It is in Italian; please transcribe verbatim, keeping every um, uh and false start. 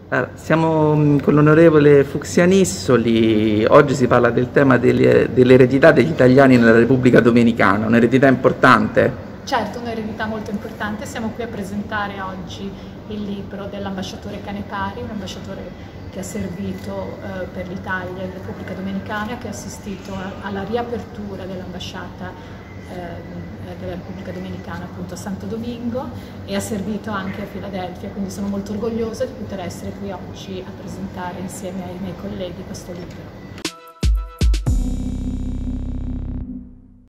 Allora, siamo con l'onorevole Fucsia-Nissoli, oggi si parla del tema delle- dell'eredità degli italiani nella Repubblica Dominicana, un'eredità importante. Certo, un'eredità molto importante. Siamo qui a presentare oggi il libro dell'ambasciatore Canepari, un ambasciatore che ha servito eh, per l'Italia in Repubblica Dominicana, che ha assistito a- alla riapertura dell'ambasciata ehm, della Repubblica Dominicana appunto a Santo Domingo, e ha servito anche a Filadelfia, quindi sono molto orgogliosa di poter essere qui oggi a presentare insieme ai miei colleghi questo libro.